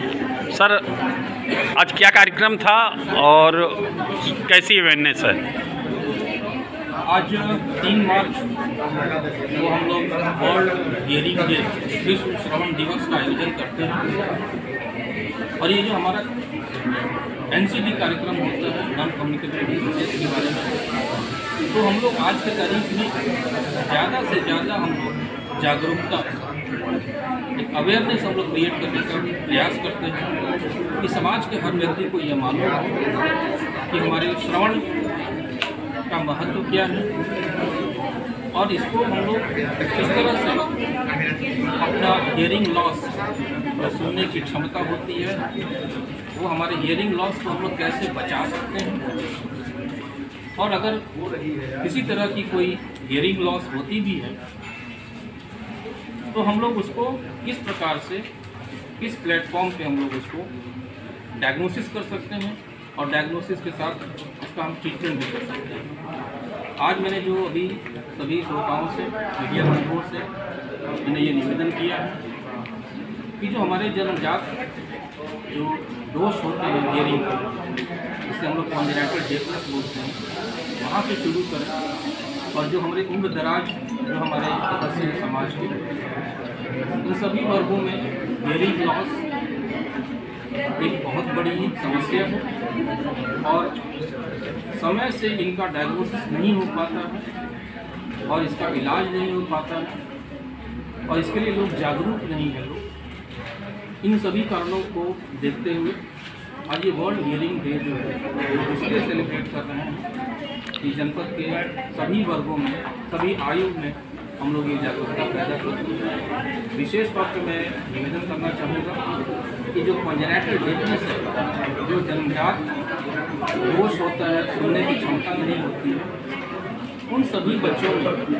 Sir, आज क्या कार्यक्रम था और कैसी अवेयरनेस है? आज 3 मार्च को हम लोग वर्ल्ड हियरिंग डे, विश्व श्रवण दिवस का आयोजन करते हैं। और ये जो हमारा एनसीडी कार्यक्रम होता है, नॉन कम्युनिकेबल डिजीजेस के बारे में, तो हम लोग आज के तारीख में ज़्यादा से ज़्यादा हम लोग जागरूकता, एक अवेयरनेस हम लोग क्रिएट करने का प्रयास करते हैं कि समाज के हर व्यक्ति को यह मालूम हो कि हमारे श्रवण का महत्व क्या है और इसको हम लोग किस तरह से अपना हियरिंग लॉस, जो सुनने की क्षमता होती है, वो हमारे हियरिंग लॉस को हम लोग कैसे बचा सकते हैं। और अगर किसी तरह की कोई हियरिंग लॉस होती भी है तो हम लोग उसको किस प्रकार से, किस प्लेटफॉर्म पे हम लोग उसको डायग्नोसिस कर सकते हैं और डायग्नोसिस के साथ उसका हम ट्रीटमेंट भी कर सकते हैं। आज मैंने जो अभी सभी श्रोताओं से, मीडिया बंधुओं से मैंने ये निवेदन किया है कि जो हमारे जन्मजात जो दोष होते हैं हियरिंग, जिससे हम लोग कॉन्जेनिटल डेफनेस बोलते हैं, वहाँ से शुरू करें। और जो हमारे उम्र दराज जो हमारे सदस्य हैं समाज के, इन सभी वर्गों में हियरिंग लॉस एक बहुत बड़ी समस्या है और समय से इनका डायग्नोसिस नहीं हो पाता है और इसका इलाज नहीं हो पाता है और इसके लिए लोग जागरूक नहीं हैं। लोग इन सभी कारणों को देखते हुए आज ये वर्ल्ड हियरिंग डे जो है इसलिए सेलिब्रेट कर रहे हैं कि जनपद के सभी वर्गों में, सभी आयु में हम लोग ये जागरूकता पैदा करते हैं। विशेष तौर पर मैं निवेदन करना चाहूँगा कि जो कॉन्जेनिटल डेफनेस है, जो जन्मजात दोष होता है, सुनने की क्षमता नहीं होती है, उन सभी बच्चों में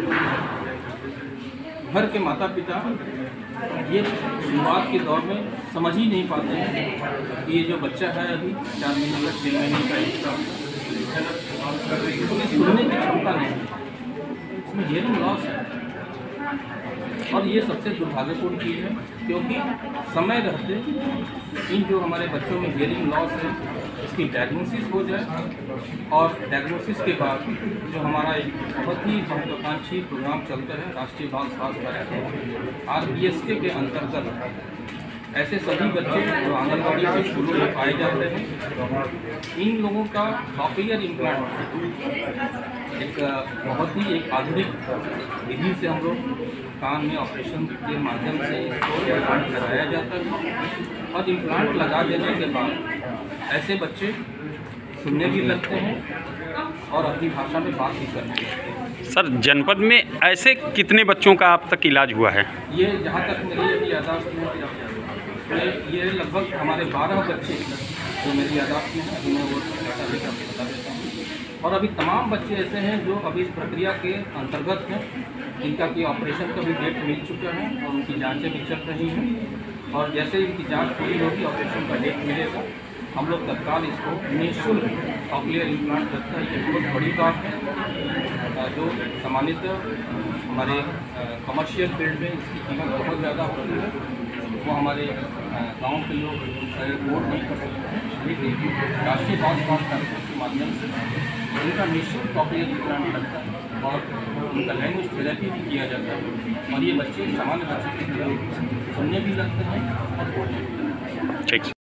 घर के माता पिता ये शुरुआत के दौर में समझ ही नहीं पाते हैं कि ये जो बच्चा है अभी 4 महीने का, 6 महीने का, 1 साल, इसमें सुनने की क्षमता नहीं है, इसमें हियरिंग लॉस है। और ये सबसे दुर्भाग्यपूर्ण चीज़ है क्योंकि समय रहते इन जो हमारे बच्चों में हियरिंग लॉस है, इसकी डायग्नोसिस हो जाए और डायग्नोसिस के बाद जो हमारा एक बहुत ही महत्वाकांक्षी प्रोग्राम चलता है, राष्ट्रीय बाल स्वास्थ्य कार्यक्रम RBSK के अंतर्गत, ऐसे सभी बच्चे जो आंगनबाड़ी से शुरू में पाए जाते हैं, इन लोगों का कॉक्लियर इम्प्लांट एक बहुत ही एक आधुनिक विधि से हम लोग कान में ऑपरेशन के माध्यम से इसको इम्प्लांट लगाया जाता है और इम्प्लांट लगा देने के बाद ऐसे बच्चे सुनने भी लगते हैं और अपनी भाषा में बात भी करते हैं। सर, जनपद में ऐसे कितने बच्चों का अब तक इलाज हुआ है? ये जहाँ तक मेरी अभी यादाश्त में ये लगभग हमारे 12 बच्चे जो मेरी यादाश्त में है, अभी मैं वो डाटा लेकर बता देता हूँ। और अभी तमाम बच्चे ऐसे हैं जो अभी इस प्रक्रिया के अंतर्गत हैं, जिनका कि ऑपरेशन का भी डेट मिल चुका है और उनकी जांचें भी चल रही हैं। और जैसे इनकी जांच पूरी होगी, ऑपरेशन का डेट मिलेगा, हम लोग तत्काल इसको निःशुल्क कॉक्लियर इम्प्लांट करता है। ये बहुत बड़ी बात है जो सामान्यतः हमारे कमर्शियल फील्ड में इसकी कीमत बहुत ज़्यादा होती है, वो हमारे गांव के लोग अफोर्ड नहीं कर सकते हैं। लेकिन राष्ट्रीय बाल स्वास्थ्य कार्यक्रम के माध्यम से उनका निःशुल्क कॉक्लियर इम्प्लांट लगता है और उनका लैंग्वेज थेरेपी भी किया जाता है और ये बच्चे सामान्य बच्चे के सुनने भी लगते हैं और बोलने भी लगते हैं। ठीक।